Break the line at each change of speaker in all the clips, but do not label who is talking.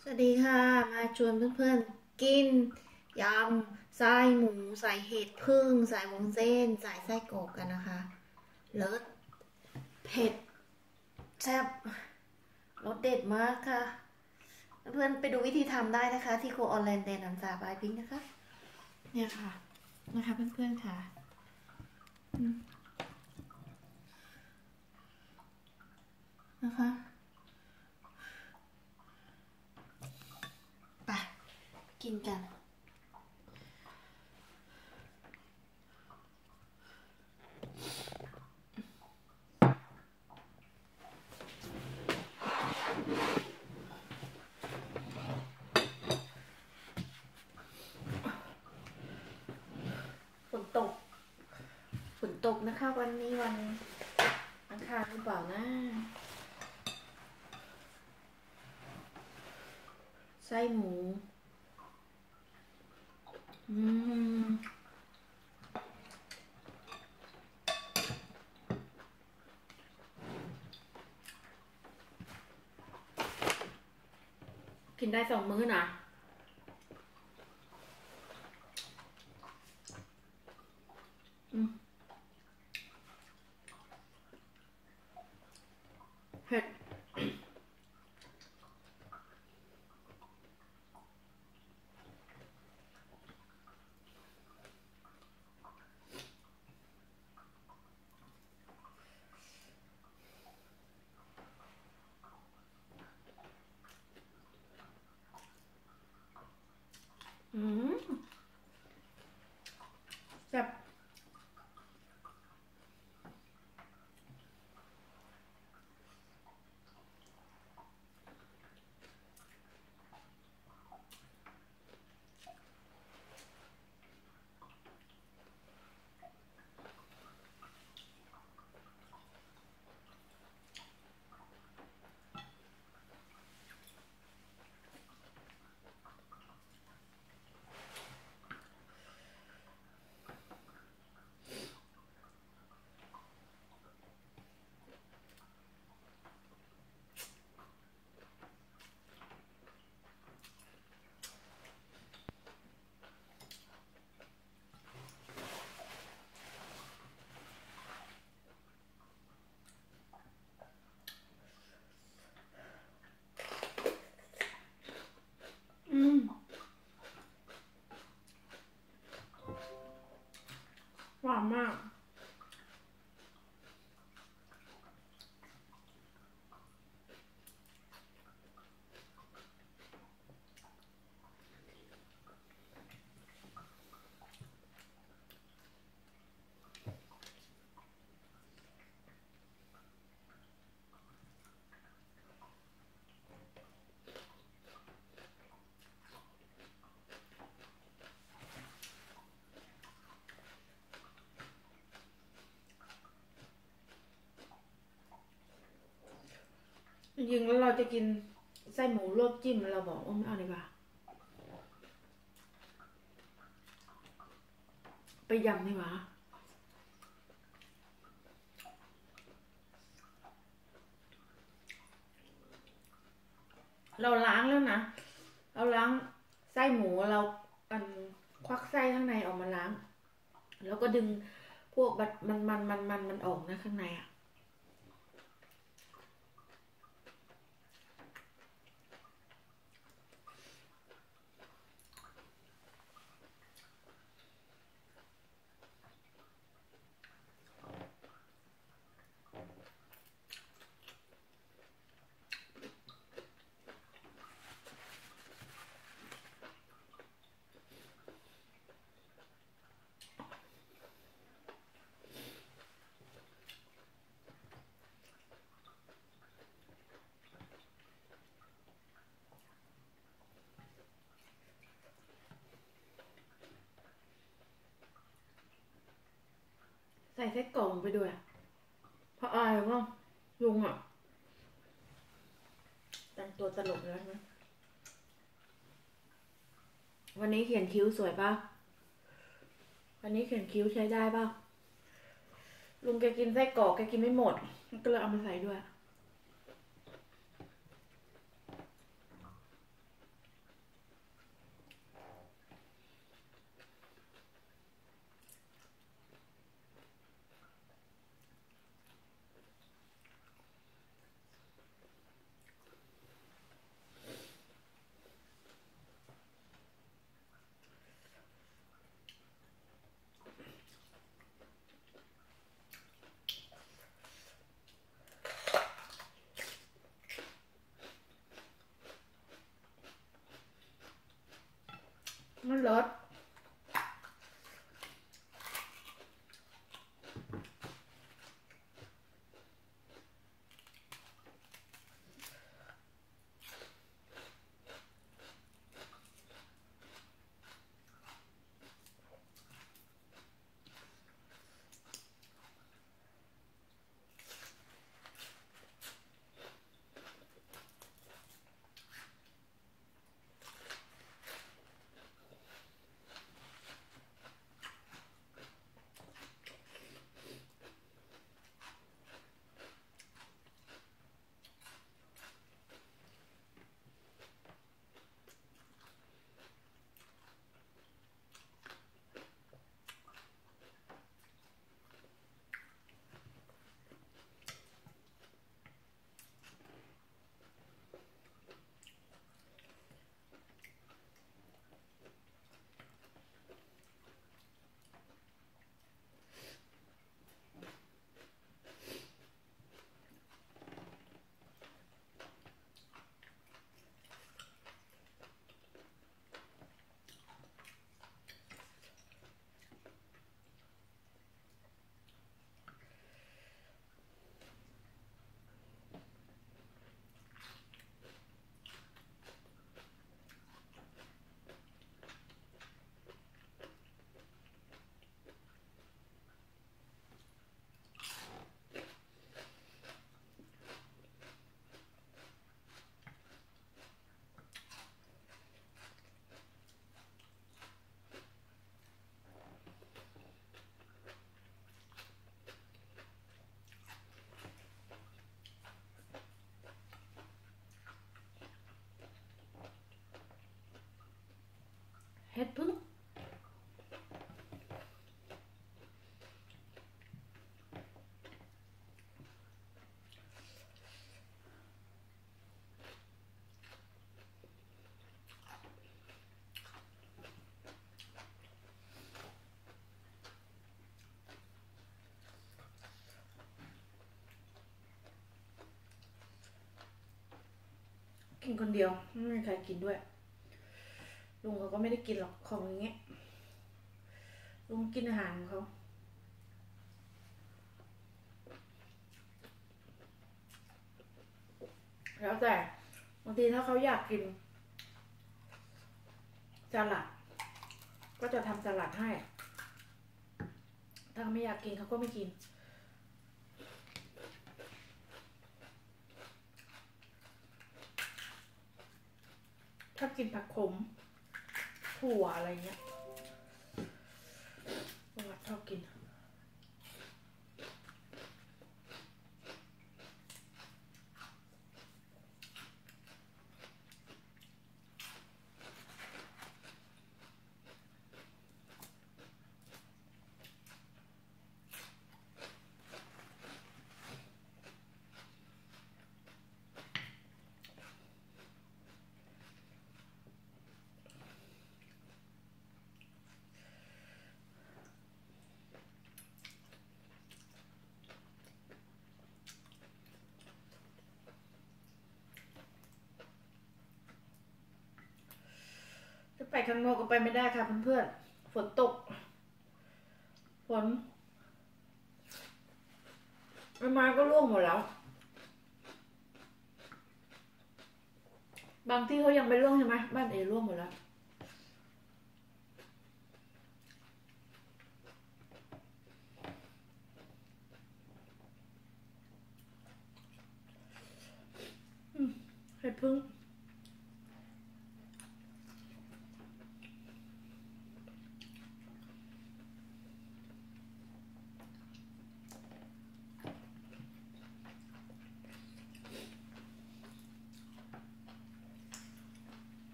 สวัสดีค่ะมาชวนเพื่อนๆกินยำไส้หมูใส่เห็ดพึ่งใส่วุ้นเส้นใส่ไส้กรอกกันนะคะเลิศเผ็ดแซ่บรสเด็ดมากค่ะเพื่อนๆไปดูวิธีทำได้นะคะที่โคออนไลน์แดนน้ำตาบายพิงค์นะคะเนี่ยค่ะนะคะเพื่อนๆค่ะนะคะไปกินกันฝนตกนะคะวันนี้วันอังคารหรือเปล่านะไส้หมูกินได้2 มื้อนะเผ็ดแซ่บหวานมากจริงๆแล้วเราจะกินไส้หมูลวกจิ้มเราบอกว่าไม่เอาดีกว่าไปยำดีกว่าเราล้างแล้วนะเราล้างไส้หมูเราควักไส้ข้างในออกมาล้างแล้วก็ดึงพวกมันออกนะข้างในอ่ะใส่ไส้กรอกไปด้วยเพราะอะไรว่าลุงอ่ะแต่งตัวตลกแล้วนะวันนี้เขียนคิ้วสวยป่ะวันนี้เขียนคิ้วใช้ได้ป่ะลุงแกกินไส้กรอกแกกินไม่หมดก็เลยเอามาใส่ด้วยมันรสเห็ดพึ่งกินคนเดียวไม่มีใครกินด้วยลุงเขาก็ไม่ได้กินหรอกของอย่างเงี้ยลุงกินอาหารของเขาแล้วแต่บางทีถ้าเขาอยากกินสลัดก็จะทำสลัดให้ถ้าเขาไม่อยากกินเขาก็ไม่กินถ้ากินผักขมถั่วอะไรเงี้ยเราชอบกินไปข้างนอกก็ไปไม่ได้ค่ะเพื่อนๆฝนตกฝนไม้ก็ร่วงหมดแล้วบางที่เขายังไม่ร่วงใช่ไหมบ้านเอร่วงหมดแล้วเห็ดพึ่ง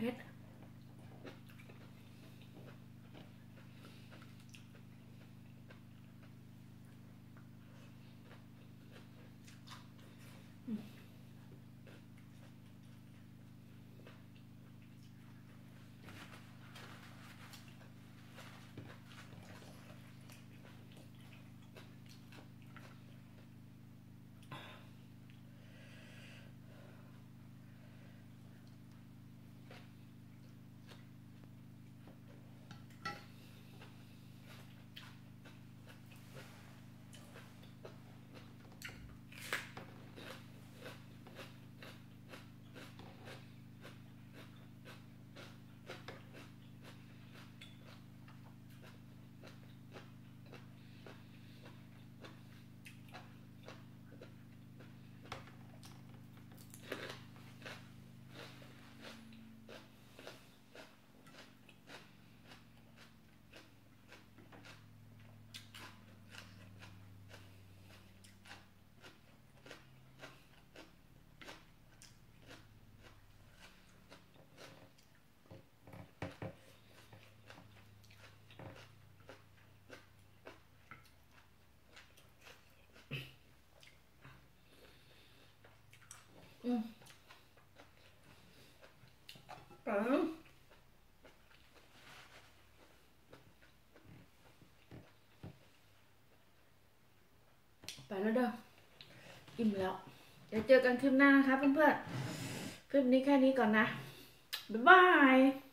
ผ็ดไปแล้วเด้ออิ่มแล้วเดี๋ยวเจอกันคลิปหน้านะคะเพื่อนๆคลิปนี้แค่นี้ก่อนนะบ๊ายบาย